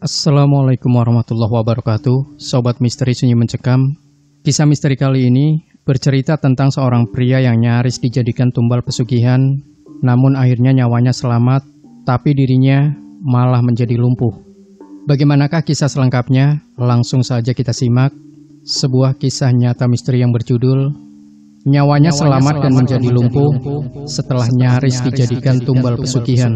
Assalamualaikum warahmatullahi wabarakatuh. Sobat Misteri Sunyi Mencekam. Kisah misteri kali ini bercerita tentang seorang pria yang nyaris dijadikan tumbal pesugihan, namun akhirnya nyawanya selamat, tapi dirinya malah menjadi lumpuh. Bagaimanakah kisah selengkapnya? Langsung saja kita simak. Sebuah kisah nyata misteri yang berjudul Nyawanya selamat dan menjadi lumpuh setelah nyaris dijadikan tumbal pesugihan.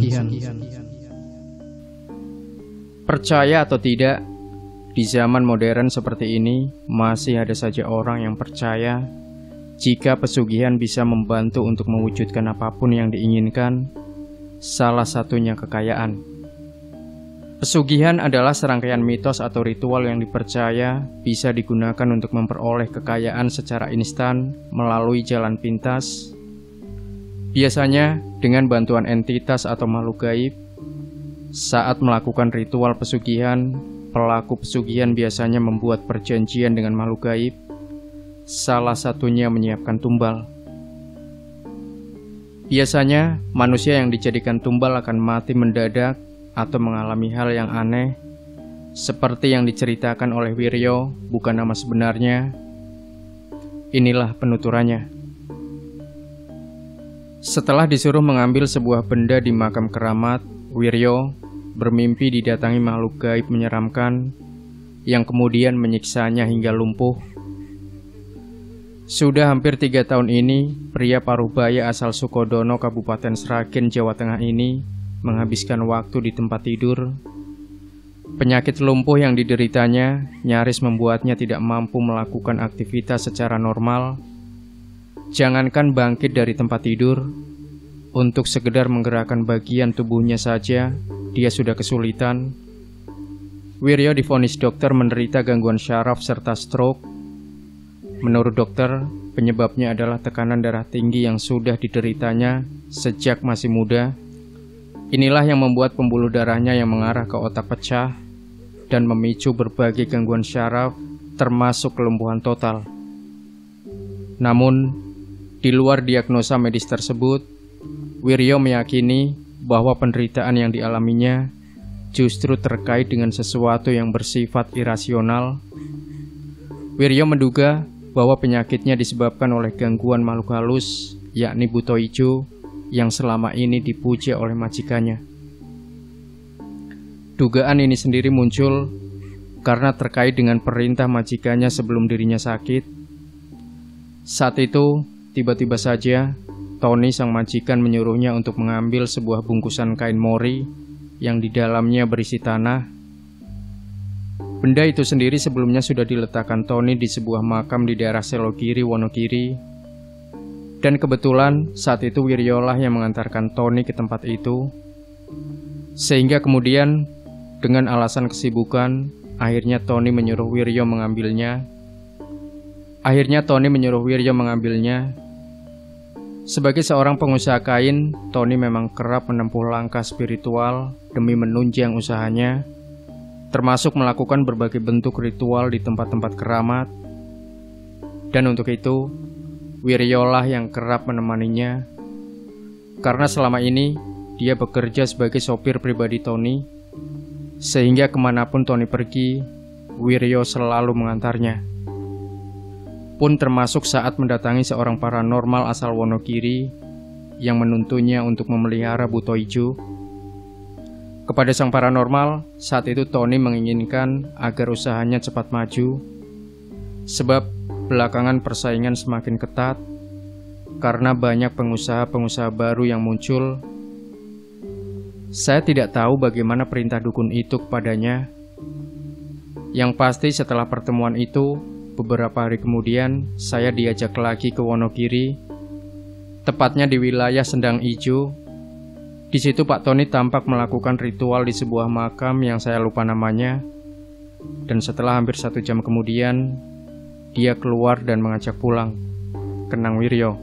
Percaya atau tidak, di zaman modern seperti ini masih ada saja orang yang percaya jika pesugihan bisa membantu untuk mewujudkan apapun yang diinginkan, salah satunya kekayaan. Pesugihan adalah serangkaian mitos atau ritual yang dipercaya bisa digunakan untuk memperoleh kekayaan secara instan melalui jalan pintas, biasanya dengan bantuan entitas atau makhluk gaib. Saat melakukan ritual pesugihan, pelaku pesugihan biasanya membuat perjanjian dengan makhluk gaib, salah satunya menyiapkan tumbal. Biasanya, manusia yang dijadikan tumbal akan mati mendadak atau mengalami hal yang aneh, seperti yang diceritakan oleh Wiryo, bukan nama sebenarnya. Inilah penuturannya. Setelah disuruh mengambil sebuah benda di makam keramat, Wiryo bermimpi didatangi makhluk gaib menyeramkan yang kemudian menyiksanya hingga lumpuh. Sudah hampir 3 tahun ini, pria Parubaya asal Sukodono, Kabupaten Sragen, Jawa Tengah ini menghabiskan waktu di tempat tidur. Penyakit lumpuh yang dideritanya nyaris membuatnya tidak mampu melakukan aktivitas secara normal. Jangankan bangkit dari tempat tidur, untuk sekedar menggerakkan bagian tubuhnya saja, dia sudah kesulitan. Wiryo divonis dokter menderita gangguan syaraf serta stroke. Menurut dokter, penyebabnya adalah tekanan darah tinggi yang sudah dideritanya sejak masih muda. Inilah yang membuat pembuluh darahnya yang mengarah ke otak pecah dan memicu berbagai gangguan syaraf, termasuk kelumpuhan total. Namun, di luar diagnosa medis tersebut, Wiryo meyakini bahwa penderitaan yang dialaminya justru terkait dengan sesuatu yang bersifat irasional. Wiryo menduga bahwa penyakitnya disebabkan oleh gangguan makhluk halus, yakni buto ijo, yang selama ini dipuja oleh majikannya. Dugaan ini sendiri muncul karena terkait dengan perintah majikannya sebelum dirinya sakit. Saat itu, tiba-tiba saja Tony sang majikan menyuruhnya untuk mengambil sebuah bungkusan kain mori yang di dalamnya berisi tanah. Benda itu sendiri sebelumnya sudah diletakkan Tony di sebuah makam di daerah Selogiri, Wonogiri. Dan kebetulan saat itu Wiryolah yang mengantarkan Tony ke tempat itu. Sehingga kemudian dengan alasan kesibukan, akhirnya Tony menyuruh Wiryo mengambilnya. Sebagai seorang pengusaha kain, Tony memang kerap menempuh langkah spiritual demi menunjang usahanya, termasuk melakukan berbagai bentuk ritual di tempat-tempat keramat. Dan untuk itu, Wiryolah yang kerap menemaninya, karena selama ini dia bekerja sebagai sopir pribadi Tony, sehingga kemanapun Tony pergi, Wiryo selalu mengantarnya. Pun termasuk saat mendatangi seorang paranormal asal Wonogiri yang menuntunnya untuk memelihara buto ijo. Kepada sang paranormal, saat itu Tony menginginkan agar usahanya cepat maju, sebab belakangan persaingan semakin ketat karena banyak pengusaha-pengusaha baru yang muncul. Saya tidak tahu bagaimana perintah dukun itu kepadanya. Yang pasti setelah pertemuan itu, beberapa hari kemudian, saya diajak lagi ke Wonogiri, tepatnya di wilayah Sendang Ijo. Di situ Pak Tony tampak melakukan ritual di sebuah makam yang saya lupa namanya. Dan setelah hampir 1 jam kemudian, dia keluar dan mengajak pulang. Kenang Wiryo.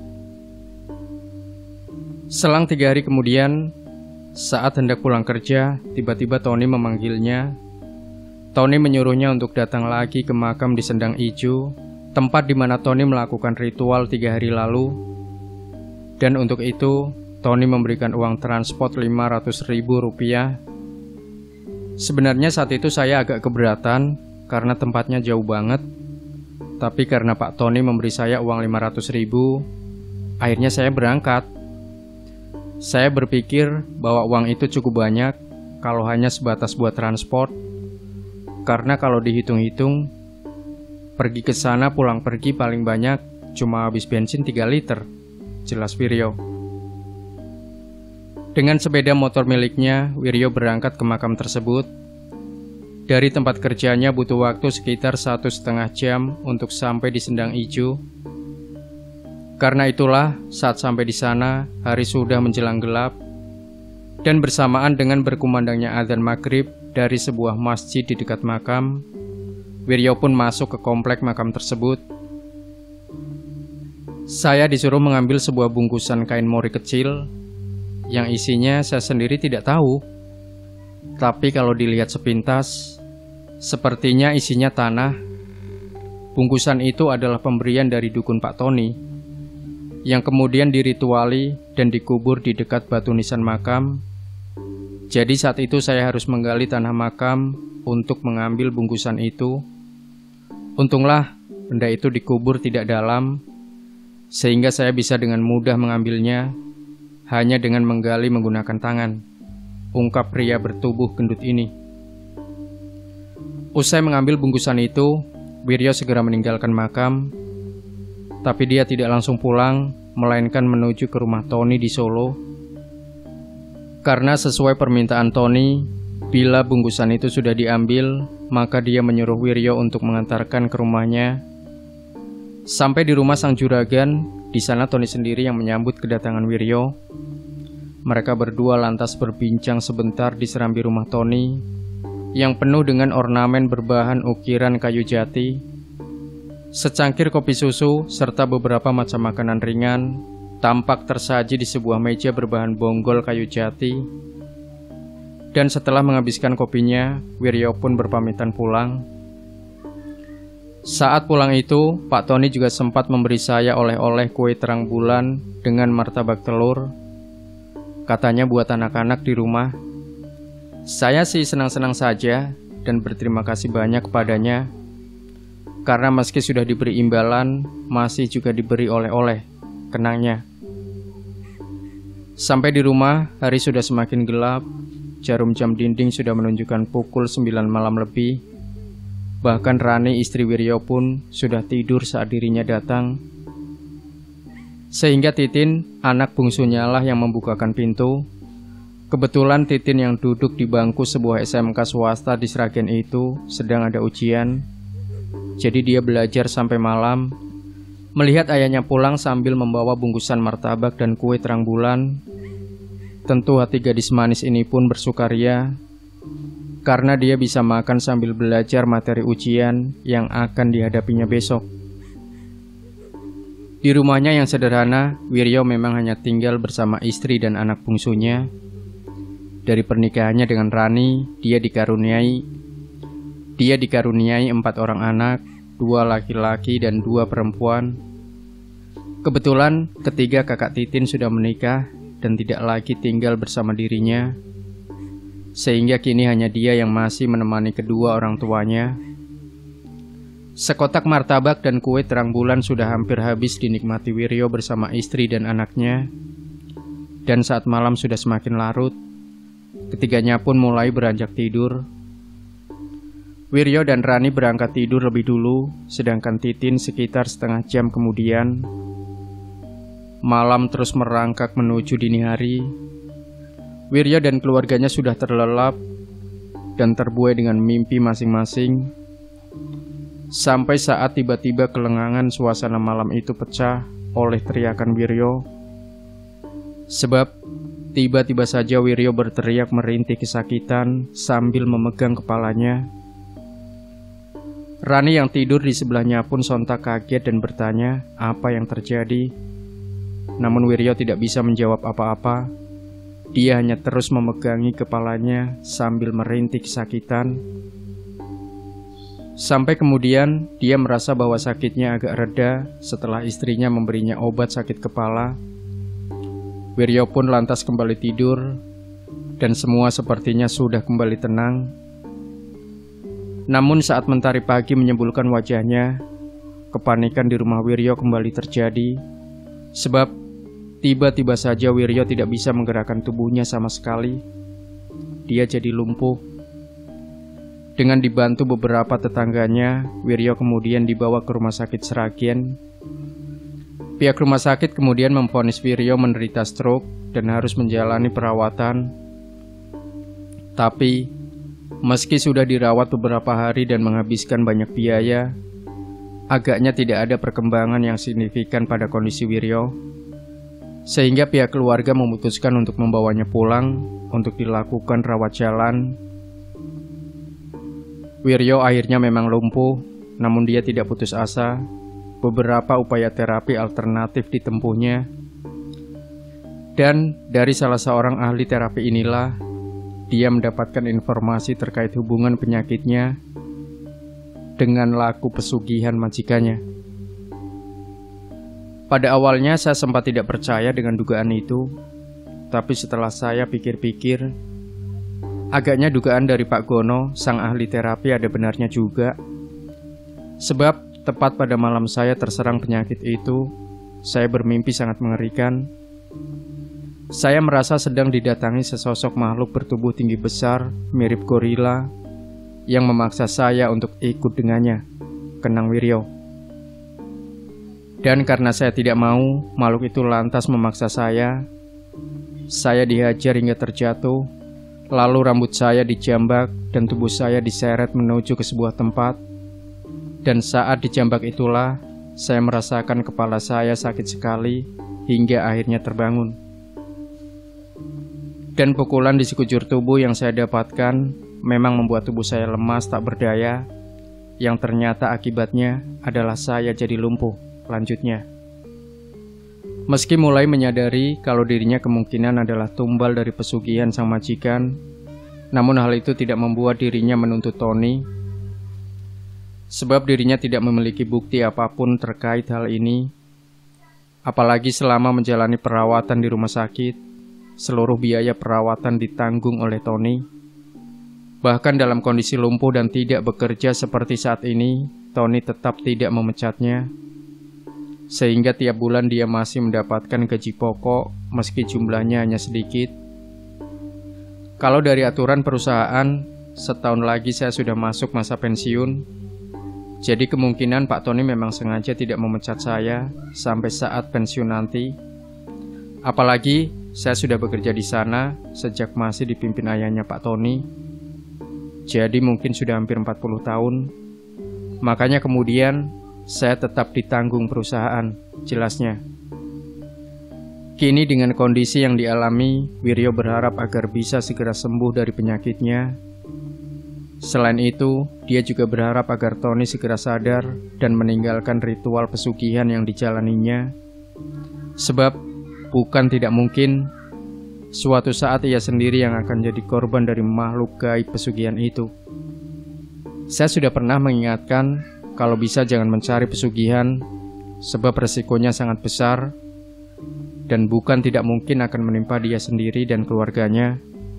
Selang 3 hari kemudian, saat hendak pulang kerja, tiba-tiba Tony memanggilnya. Tony menyuruhnya untuk datang lagi ke makam di Sendang Ijo, tempat di mana Tony melakukan ritual 3 hari lalu. Dan untuk itu, Tony memberikan uang transport Rp500.000. Sebenarnya saat itu saya agak keberatan karena tempatnya jauh banget. Tapi karena Pak Tony memberi saya uang 500.000, akhirnya saya berangkat. Saya berpikir bahwa uang itu cukup banyak kalau hanya sebatas buat transport. Karena kalau dihitung-hitung, pergi ke sana pulang pergi paling banyak cuma habis bensin 3 liter, jelas Wiryo. Dengan sepeda motor miliknya, Wiryo berangkat ke makam tersebut. Dari tempat kerjanya butuh waktu sekitar 1,5 jam untuk sampai di Sendang Ijo. Karena itulah, saat sampai di sana, hari sudah menjelang gelap. Dan bersamaan dengan berkumandangnya adzan maghrib dari sebuah masjid di dekat makam, Wiryo pun masuk ke komplek makam tersebut. Saya disuruh mengambil sebuah bungkusan kain mori kecil yang isinya saya sendiri tidak tahu. Tapi kalau dilihat sepintas, sepertinya isinya tanah. Bungkusan itu adalah pemberian dari dukun Pak Tony, yang kemudian dirituali dan dikubur di dekat batu nisan makam. Jadi saat itu saya harus menggali tanah makam untuk mengambil bungkusan itu. Untunglah benda itu dikubur tidak dalam, sehingga saya bisa dengan mudah mengambilnya hanya dengan menggali menggunakan tangan, ungkap pria bertubuh gendut ini. Usai mengambil bungkusan itu, Wiryo segera meninggalkan makam. Tapi dia tidak langsung pulang, melainkan menuju ke rumah Tony di Solo. Karena sesuai permintaan Tony, bila bungkusan itu sudah diambil, maka dia menyuruh Wiryo untuk mengantarkan ke rumahnya. Sampai di rumah sang juragan, di sana Tony sendiri yang menyambut kedatangan Wiryo. Mereka berdua lantas berbincang sebentar di serambi rumah Tony, yang penuh dengan ornamen berbahan ukiran kayu jati. Secangkir kopi susu serta beberapa macam makanan ringan tampak tersaji di sebuah meja berbahan bonggol kayu jati. Dan setelah menghabiskan kopinya, Wiryo pun berpamitan pulang. Saat pulang itu, Pak Tony juga sempat memberi saya oleh-oleh kue terang bulan dengan martabak telur. Katanya buat anak-anak di rumah. Saya sih senang-senang saja dan berterima kasih banyak kepadanya. Karena meski sudah diberi imbalan, masih juga diberi oleh-oleh, kenangnya. Sampai di rumah, hari sudah semakin gelap. Jarum jam dinding sudah menunjukkan pukul 9 malam lebih. Bahkan Rani istri Wiryo pun sudah tidur saat dirinya datang. Sehingga Titin, anak bungsunya lah yang membukakan pintu. Kebetulan Titin yang duduk di bangku sebuah SMK swasta di Sragen itu sedang ada ujian. Jadi dia belajar sampai malam. Melihat ayahnya pulang sambil membawa bungkusan martabak dan kue terang bulan, tentu hati gadis manis ini pun bersukaria. Karena dia bisa makan sambil belajar materi ujian yang akan dihadapinya besok. Di rumahnya yang sederhana, Wiryo memang hanya tinggal bersama istri dan anak bungsunya. Dari pernikahannya dengan Rani, dia dikaruniai 4 orang anak, 2 laki-laki dan 2 perempuan. Kebetulan ketiga kakak Titin sudah menikah dan tidak lagi tinggal bersama dirinya. Sehingga kini hanya dia yang masih menemani kedua orang tuanya. Sekotak martabak dan kue terang bulan sudah hampir habis dinikmati Wiryo bersama istri dan anaknya. Dan saat malam sudah semakin larut, ketiganya pun mulai beranjak tidur. Wiryo dan Rani berangkat tidur lebih dulu, sedangkan Titin sekitar setengah jam kemudian. Malam terus merangkak menuju dini hari. Wiryo dan keluarganya sudah terlelap dan terbuai dengan mimpi masing-masing. Sampai saat tiba-tiba kelengangan suasana malam itu pecah oleh teriakan Wiryo. Sebab tiba-tiba saja Wiryo berteriak merintih kesakitan sambil memegang kepalanya. Rani yang tidur di sebelahnya pun sontak kaget dan bertanya apa yang terjadi. Namun Wiryo tidak bisa menjawab apa-apa. Dia hanya terus memegangi kepalanya sambil merintih kesakitan. Sampai kemudian dia merasa bahwa sakitnya agak reda setelah istrinya memberinya obat sakit kepala. Wiryo pun lantas kembali tidur dan semua sepertinya sudah kembali tenang. Namun saat mentari pagi menyembulkan wajahnya, kepanikan di rumah Wiryo kembali terjadi. Sebab tiba-tiba saja Wiryo tidak bisa menggerakkan tubuhnya sama sekali. Dia jadi lumpuh. Dengan dibantu beberapa tetangganya, Wiryo kemudian dibawa ke rumah sakit Sragen. Pihak rumah sakit kemudian memvonis Wiryo menderita stroke dan harus menjalani perawatan. Tapi meski sudah dirawat beberapa hari dan menghabiskan banyak biaya, agaknya tidak ada perkembangan yang signifikan pada kondisi Wiryo, sehingga pihak keluarga memutuskan untuk membawanya pulang untuk dilakukan rawat jalan. Wiryo akhirnya memang lumpuh, namun dia tidak putus asa. Beberapa upaya terapi alternatif ditempuhnya, dan dari salah seorang ahli terapi inilah dia mendapatkan informasi terkait hubungan penyakitnya dengan laku pesugihan majikannya. Pada awalnya saya sempat tidak percaya dengan dugaan itu, tapi setelah saya pikir-pikir, agaknya dugaan dari Pak Gono, sang ahli terapi, ada benarnya juga. Sebab tepat pada malam saya terserang penyakit itu, saya bermimpi sangat mengerikan. Saya merasa sedang didatangi sesosok makhluk bertubuh tinggi besar, mirip gorila, yang memaksa saya untuk ikut dengannya, kenang Wiryo. Dan karena saya tidak mau, makhluk itu lantas memaksa saya dihajar hingga terjatuh, lalu rambut saya dijambak dan tubuh saya diseret menuju ke sebuah tempat. Dan saat dijambak itulah, saya merasakan kepala saya sakit sekali hingga akhirnya terbangun. Dan pukulan di sekujur tubuh yang saya dapatkan memang membuat tubuh saya lemas tak berdaya, yang ternyata akibatnya adalah saya jadi lumpuh, lanjutnya. Meski mulai menyadari kalau dirinya kemungkinan adalah tumbal dari pesugihan sang majikan, namun hal itu tidak membuat dirinya menuntut Tony. Sebab dirinya tidak memiliki bukti apapun terkait hal ini. Apalagi selama menjalani perawatan di rumah sakit, seluruh biaya perawatan ditanggung oleh Tony. Bahkan dalam kondisi lumpuh dan tidak bekerja seperti saat ini, Tony tetap tidak memecatnya. Sehingga tiap bulan dia masih mendapatkan gaji pokok meski jumlahnya hanya sedikit. Kalau dari aturan perusahaan, setahun lagi saya sudah masuk masa pensiun. Jadi kemungkinan Pak Tony memang sengaja tidak memecat saya sampai saat pensiun nanti. Apalagi saya sudah bekerja di sana sejak masih dipimpin ayahnya Pak Tony. Jadi mungkin sudah hampir 40 tahun. Makanya kemudian saya tetap ditanggung perusahaan, jelasnya. Kini dengan kondisi yang dialami, Wiryo berharap agar bisa segera sembuh dari penyakitnya. Selain itu, dia juga berharap agar Tony segera sadar dan meninggalkan ritual pesugihan yang dijalaninya. Sebab, bukan tidak mungkin, suatu saat ia sendiri yang akan jadi korban dari makhluk gaib pesugihan itu. Saya sudah pernah mengingatkan, kalau bisa jangan mencari pesugihan, sebab resikonya sangat besar, dan bukan tidak mungkin akan menimpa dia sendiri dan keluarganya.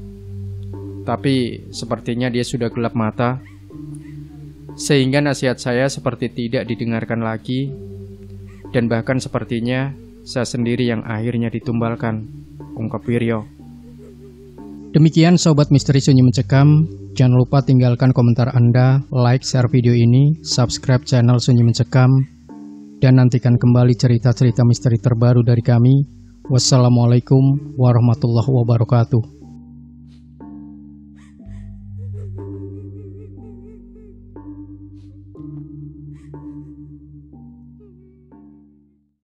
Tapi sepertinya dia sudah gelap mata, sehingga nasihat saya seperti tidak didengarkan lagi, dan bahkan sepertinya saya sendiri yang akhirnya ditumbalkan, ungkap Wiryo. Demikian Sobat Misteri Sunyi Mencekam. Jangan lupa tinggalkan komentar Anda, like, share video ini, subscribe channel Sunyi Mencekam, dan nantikan kembali cerita-cerita misteri terbaru dari kami. Wassalamualaikum warahmatullahi wabarakatuh.